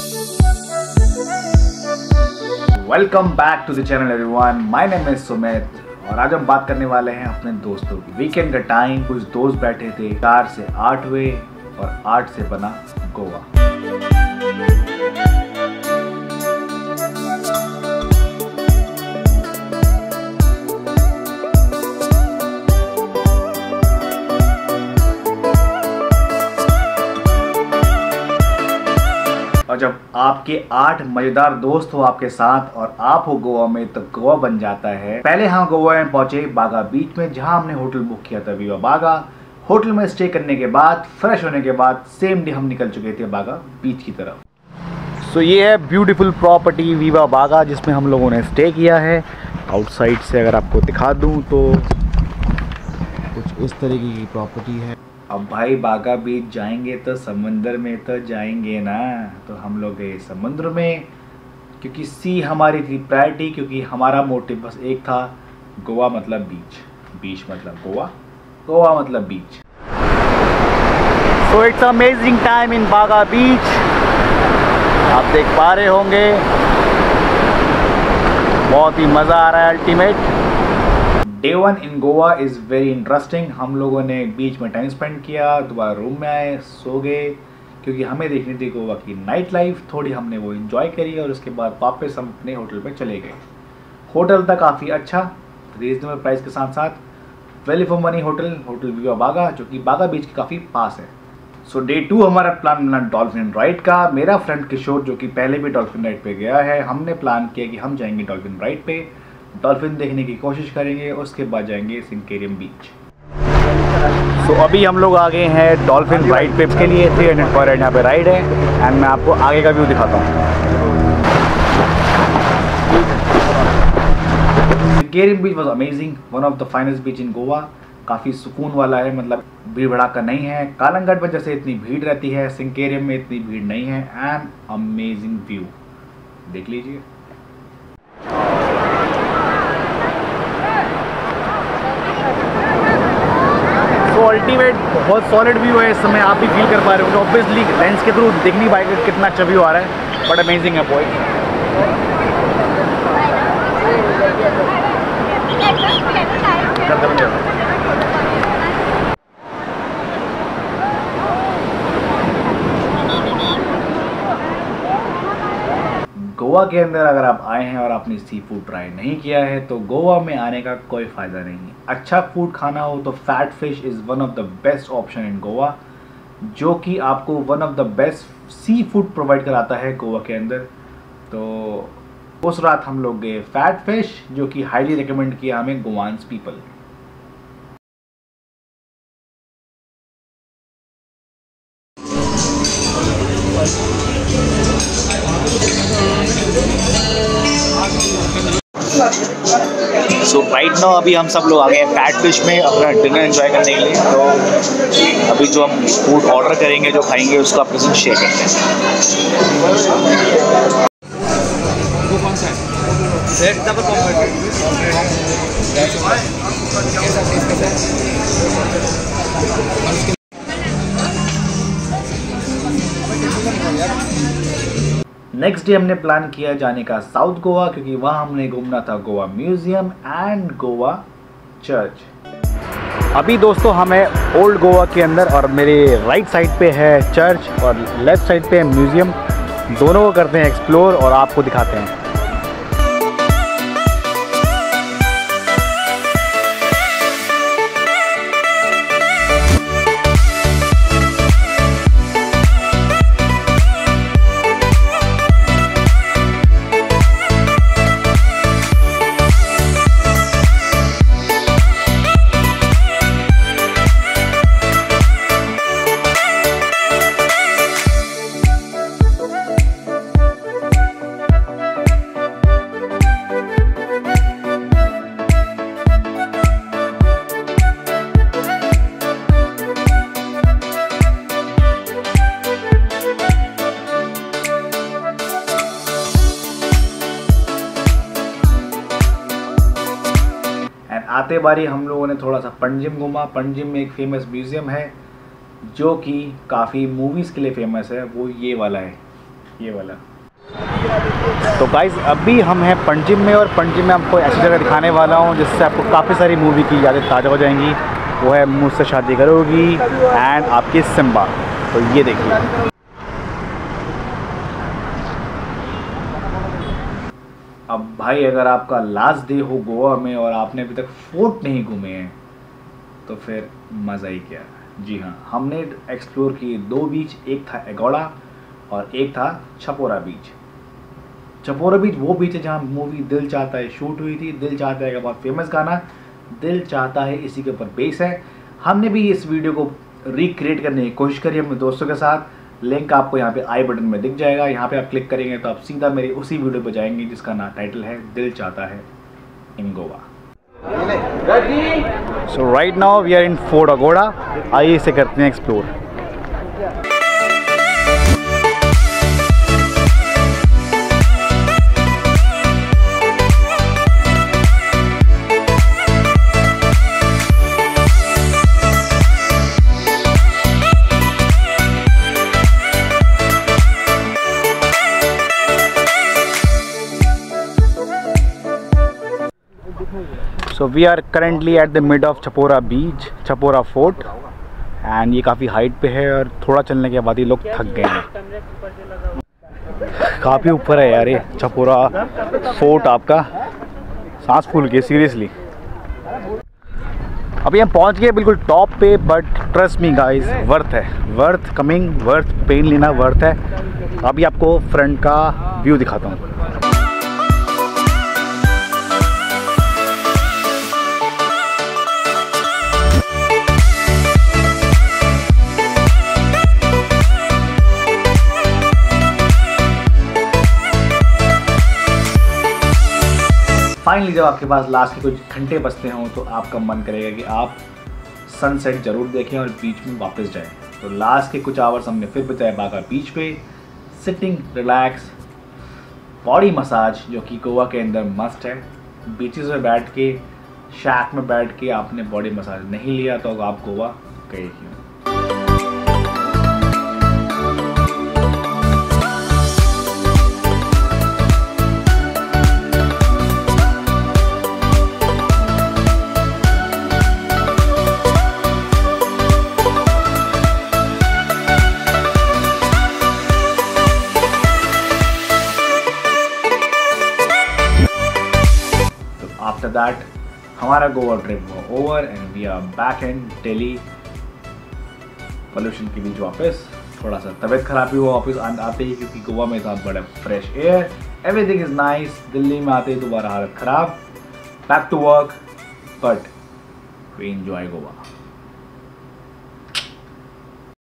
Welcome back to the channel everyone, my name is Sumit और आज हम बात करने वाले हैं अपने दोस्तों की। वीकेंड का टाइम, कुछ दोस्त बैठे थे, 4 से 8 हुए और 8 से बना गोवा। और जब आपके 8 मजेदार दोस्त हो आपके साथ और आप हो गोवा में, तो गोवा बन जाता है। पहले हम गोवा में पहुंचे बागा बीच में, जहां हमने होटल बुक किया था वीवा बागा। होटल में स्टे करने के बाद, फ्रेश होने के बाद सेम डे हम निकल चुके थे बागा बीच की तरफ। सो ये है ब्यूटीफुल प्रॉपर्टी वीवा बागा, जिसमें हम लोगों ने स्टे किया है। आउटसाइड से अगर आपको दिखा दूँ तो कुछ इस तरीके की प्रॉपर्टी है। अब भाई बागा बीच जाएंगे तो समंदर में तो जाएंगे ना, तो हम लोग गए समुद्र में, क्योंकि सी हमारी थी प्रायोरिटी, क्योंकि हमारा मोटिव बस एक था, गोवा मतलब बीच, बीच मतलब गोवा, गोवा मतलब beach. So it's amazing time in Baga beach. आप देख पा रहे होंगे, बहुत ही मज़ा आ रहा है ultimate. Day 1 in Goa is very interesting. हम लोगों ने बीच में टाइम स्पेंड किया, दोबारा रूम में आए, सो गए, क्योंकि हमें देखनी थी गोवा की नाइट लाइफ। थोड़ी हमने वो एंजॉय करी और उसके बाद वापस हम अपने होटल में चले गए। होटल था काफ़ी अच्छा, रीजनेबल प्राइस के साथ साथ, value for money hotel, hotel Viva Baga, जो कि बागा बीच के काफ़ी पास है। सो डे 2 हमारा प्लान बना डॉल्फिन राइड का। मेरा फ्रेंड किशोर, जो कि पहले भी डॉल्फिन राइड पे गया है, हमने प्लान किया कि हम जाएंगे डॉल्फिन राइड पे, डॉल्फिन देखने की कोशिश करेंगे, उसके बाद जाएंगे सिंकेरियम बीच। सो अभी हम लोग आ गए हैं डॉल्फिन राइड पे के लिए। 300 पर हेड यहाँ पे राइड है एंड मैं आपको आगे का व्यू दिखाता हूँ। Sinquerim beach was amazing, one of the finest beach in Goa. काफ़ी सुकून वाला है, मतलब भीड़ भड़ाका नहीं है। कालंगट में जैसे इतनी भीड़ रहती है, सिंकेरियम में इतनी भीड़ नहीं है। एंड अमेजिंग व्यू देख लीजिए। तो अल्टीमेट बहुत सॉलिड व्यू है इस समय, आप भी फील कर पा रहे हो। ऑब्वियसली लेंस के थ्रू दिख नहीं पाएगा कितना अच्छा व्यू आ रहा है, बट अमेजिंग है बॉय। गोवा के अंदर अगर आप आए हैं और आपने सी फूड ट्राई नहीं किया है, तो गोवा में आने का कोई फ़ायदा नहीं है। अच्छा फूड खाना हो तो Fat Fish is one of the best option in Goa, जो कि आपको one of the best sea food provide कराता है गोवा के अंदर। तो उस रात हम लोग गए फैट फिश, जो कि हाईली रिकमेंड किया हमें Goans people. So right now अभी हम सब लोग आ गए हैं फैट फिश में अपना डिनर एंजॉय करने के लिए। तो अभी जो हम फूड ऑर्डर करेंगे, जो खाएंगे, उसको आपके साथ शेयर करते हैं। नेक्स्ट डे हमने प्लान किया जाने का साउथ गोवा, क्योंकि वहाँ हमने घूमना था Goa museum and Goa church. अभी दोस्तों हमें ओल्ड गोवा के अंदर, और मेरे राइट साइड पे है चर्च और लेफ्ट साइड पे है म्यूजियम, दोनों को करते हैं एक्सप्लोर और आपको दिखाते हैं। आते बारी हम लोगों ने थोड़ा सा पंजिम घूमा। पंजिम में एक फेमस म्यूज़ियम है जो कि काफ़ी मूवीज़ के लिए फेमस है, वो ये वाला है। ये वाला। तो गाइस अभी हम हैं पणजी में, और पणजी में आपको ऐसी जगह दिखाने वाला हूँ जिससे आपको काफ़ी सारी मूवी की यादें ताज़ा हो जाएंगी। वो है मुझसे शादी करोगी एंड आपकी सिम्बा। तो ये देखिए, अब भाई अगर आपका लास्ट डे हो गोवा में और आपने अभी तक फोर्ट नहीं घूमे हैं तो फिर मज़ा ही क्या है। जी हाँ, हमने एक्सप्लोर किए 2 बीच, एक था एगोडा और एक था चपोरा बीच। चपोरा बीच वो बीच है जहाँ मूवी दिल चाहता है शूट हुई थी। दिल चाहता है का बहुत फेमस गाना दिल चाहता है इसी के ऊपर बेस है। हमने भी इस वीडियो को रिक्रिएट करने की कोशिश करी अपने दोस्तों के साथ। लिंक आपको यहाँ पे आई बटन में दिख जाएगा। यहाँ पे आप क्लिक करेंगे तो आप सीधा मेरे उसी वीडियो पे जाएंगे जिसका नाम टाइटल है Dil Chahta Hai in Goa. So right now we are in fort Aguada. आइए इसे करते हैं explore. So we are currently at the mid of Chapora beach, Chapora fort, and ये काफ़ी हाइट पे है और थोड़ा चलने के बाद ही लोग थक गए हैं। काफ़ी ऊपर है यार ये चपोरा फोर्ट, आपका सांस फूल गई सीरियसली। अभी हम पहुंच गए बिल्कुल टॉप पे, but trust me guys worth है, वर्थ कमिंग, वर्थ पेन लेना, वर्थ है। अभी आपको फ्रंट का व्यू दिखाता हूँ। फाइनली जब आपके पास लास्ट के कुछ घंटे बचते हों तो आपका मन करेगा कि आप सनसेट ज़रूर देखें और बीच में वापस जाएं। तो लास्ट के कुछ आवर्स हमने फिर बिताए बागा बीच पे, सिटिंग, रिलैक्स, बॉडी मसाज जो कि गोवा के अंदर मस्ट है। बीचेस में बैठ के, शैक में बैठ के आपने बॉडी मसाज नहीं लिया तो आप गोवा गए क्यों। After that हमारा गोवा ट्रिप हुआ over and we are back in Delhi. Pollution के बीच वापस, थोड़ा सा तबीयत खराबी हुआ वापस आते ही क्योंकि गोवा में था बड़ा fresh air, everything is nice. Delhi में आते ही दोबारा हालत खराब, back to work, but we enjoy Goa.